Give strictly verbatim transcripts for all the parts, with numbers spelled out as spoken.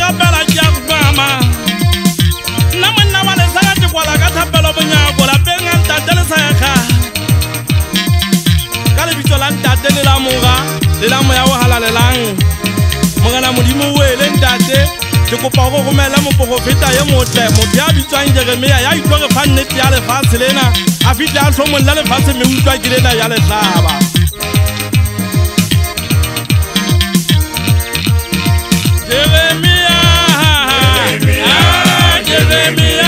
ga pela ya mama na monna wa le sa ti kwala ka thapelo bonyako la penga ntate le sa kha ka le bitso la ntate le la moga le la moya o halalelang mogana modimo we le ntate ke kopa go romela moprofeta ye motle motho ya bitswang Jeremia ya itwa re fa nnete ya lefatshe lena a fitla a hlomolla lefatshe me utlwa ke lena ya lehlaba Jeremia Jeremia Jeremia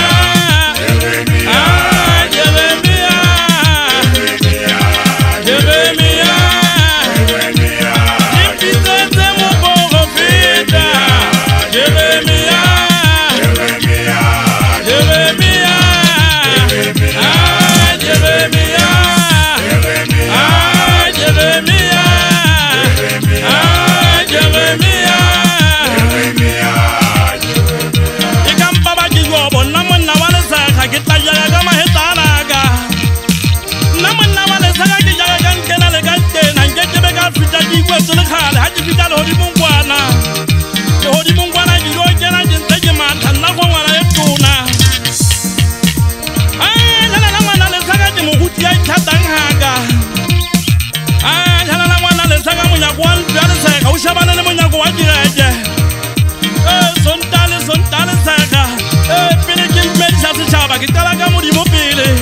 Shabana le monyako wa direge eh sontale sontale saka eh pele ke mmedisa setšhaba ke tala ka modimo pele